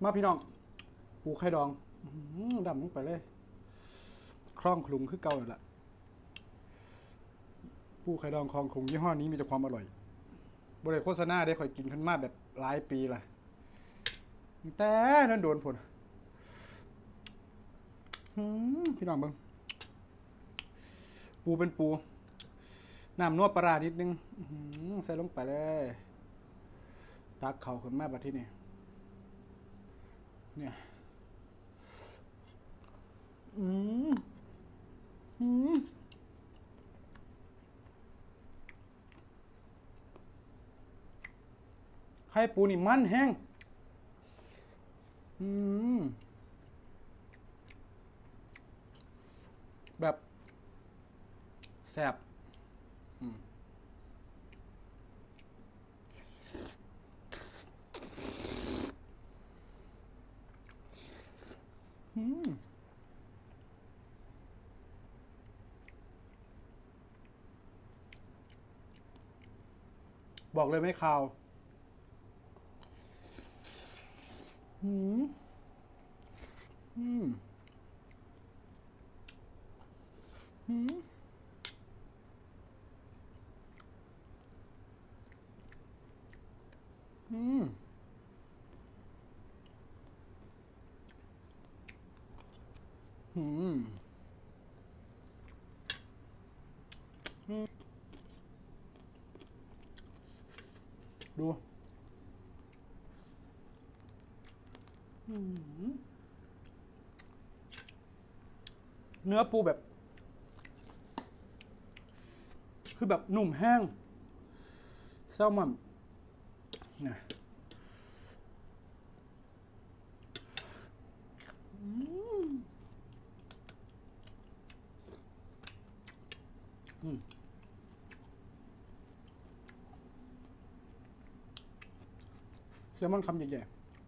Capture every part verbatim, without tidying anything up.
มาพี่น้องปูไข่ดองดำลงไปเลยคล่องคลุงคือเก่าเลยล่ะปูไข่ดองคลองคลุงยี่ห้อนี้มีแต่ความอร่อยบริโภคโฆษณาได้ข่อยกินขึ้นมาแบบหลายปีละแต่นั่นโดนผลพี่น้องเบิ้งปูเป็นปูน้ำนวดปลานิดนึงใส่ลงไปเลยตักเข่าขึ้นมาแบบที่นี่เนี่ยอืมอืมไข่ปูนี่มันแห้งอืมแบบแซ่บอืมอืมบอกเลยไม่คาวอืมอืมอืมอืมอืมดูเนื้อปูแบบคือแบบหนุ่มแห้งแซลมอนเนี่ยแซลมอนคำใหญ่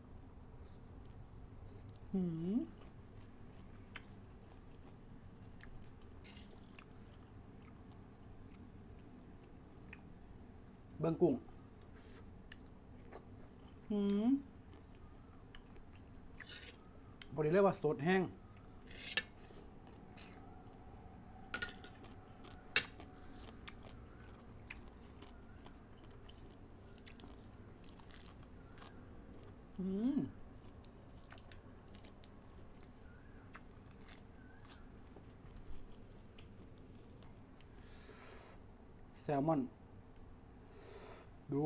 ๆเบิ้งกุ้งอืมบริเรียกว่าสดแห้งอืมแซลมอนดู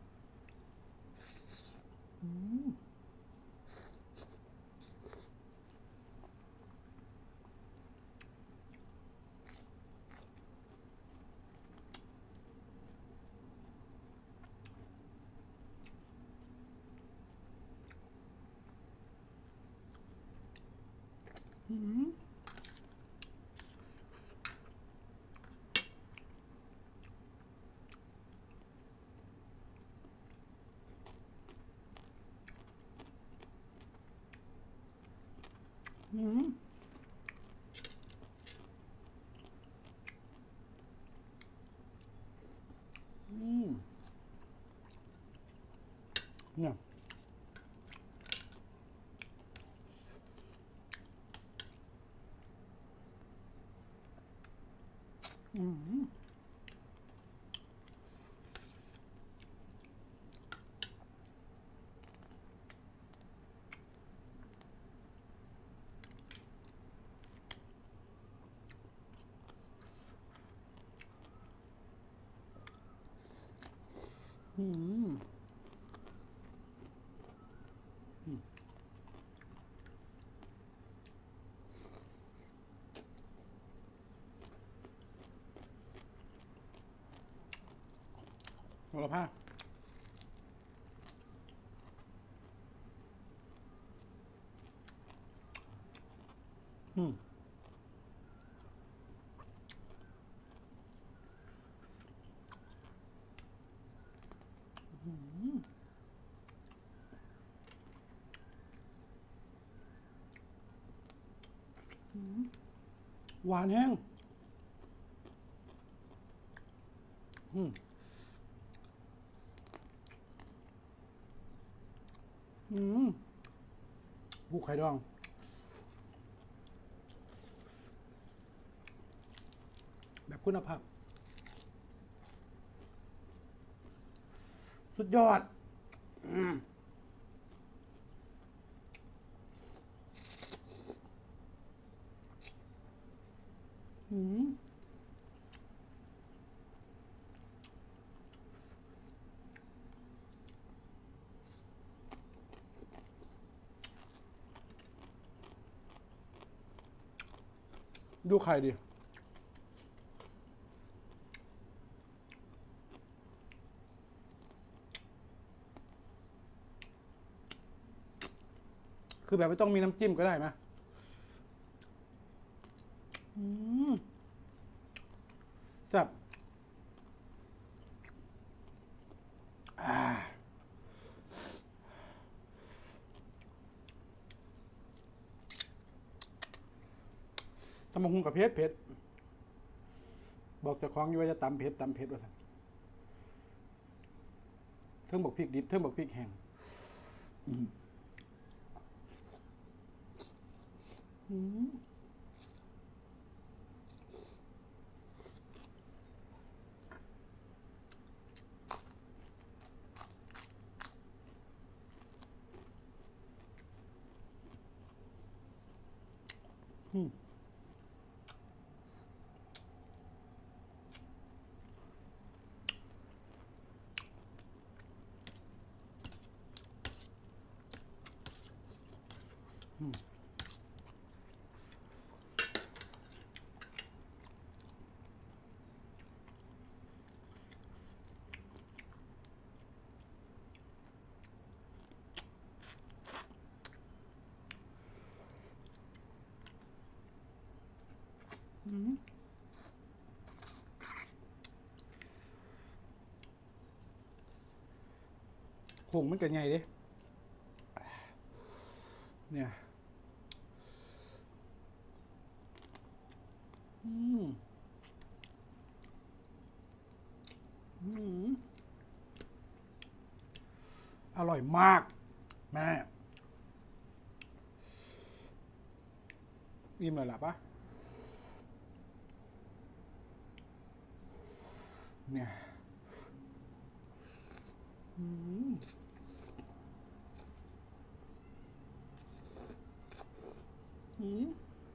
อืมอืมเนี่ยอืมอืมโหระพาอืมหวานแห้งอืมอืมบุกไข่ดองแบบคุณภาพสุดยอดอืมอืมดูไข่ดิคือแบบไม่ต้องมีน้ำจิ้มก็ได้ไหมอืมจับอ่าตำมะฮุงกับเผ็ดเผ็ดบอกเจ้าของอยู่ว่าจะตำเผ็ดตำเผ็ดว่าสั่นเทิงบอกพริกดิบเทิงบอกพริกแห้งอืมอืมอืมอืมอืมผงมันกันไงเด้เนี่ยอืมอืมอร่อยมากแม่อิ่มเลยล่ะปะเนี่ยอืมอืม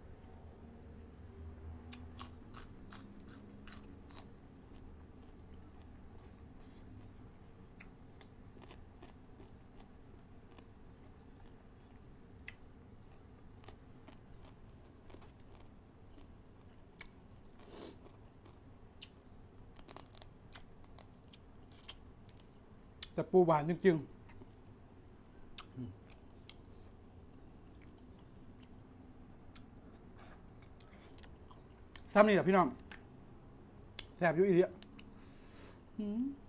แต่ปูหวานจริงๆซ้ำนี่แหละพี่น้องแซ่บอยู่อีเดียอืม